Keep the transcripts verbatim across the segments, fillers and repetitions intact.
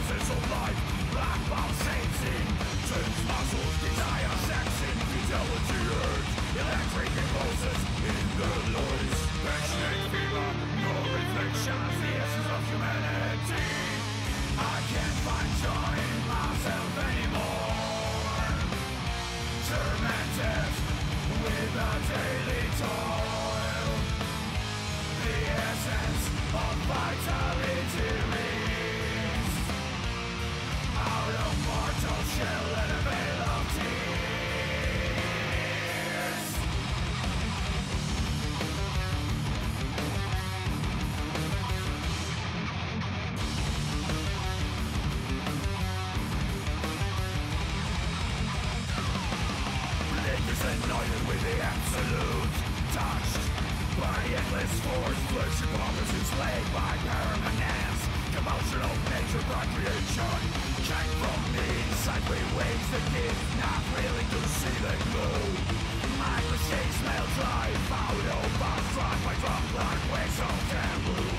essence of life. Black pulsating, turns muscles, desire, sex, infidelity, urge. Electric impulses in the noise. Passionate fever, no reflections, the essence of humanity. I can't find joy in myself anymore. Tormented with a daily toil. The essence of vitality reads out of mortal shell and a veil of tears. Annoyed with the absolute, touched by endless force, flesh and bombers enslaved by permanence. Commotional nature by creation came from the inside with waves that did not really to see the glow. My cliche smell dry, foul over, struck by drop like waves of taboo.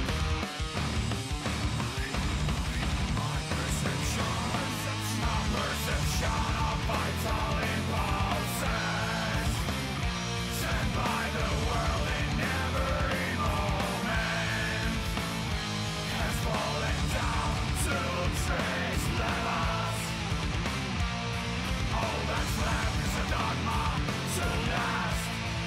My perception, my perception of vital impulses, sent by the world in every moment, has fallen down to trace levels. All that's left is a dogma to last.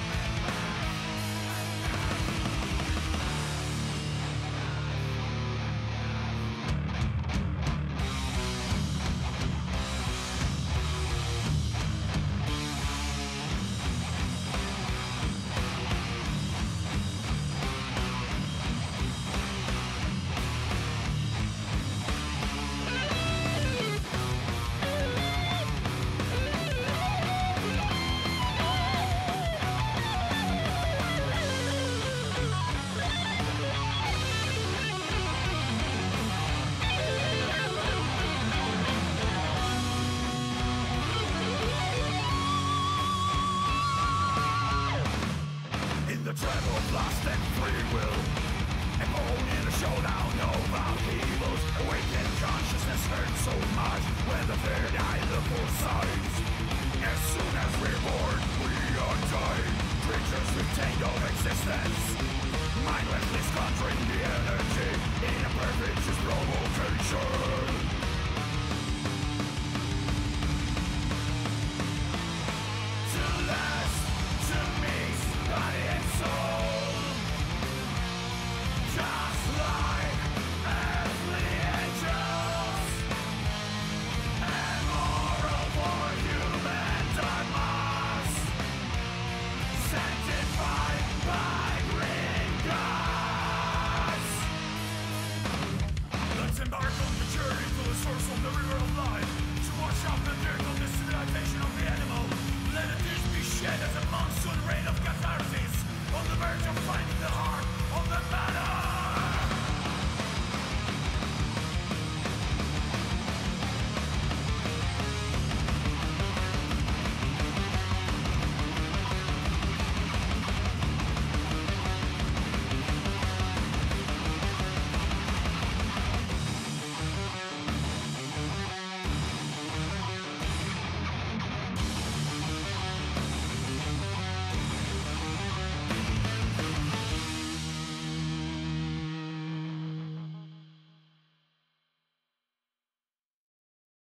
The trap of lust and free will, and born in a showdown of our evils. Awakened consciousness hurts so much when the third eye look for signs. As soon as we're born, we are dying, creatures retained of existence, mindlessly squandering the energy in a perfect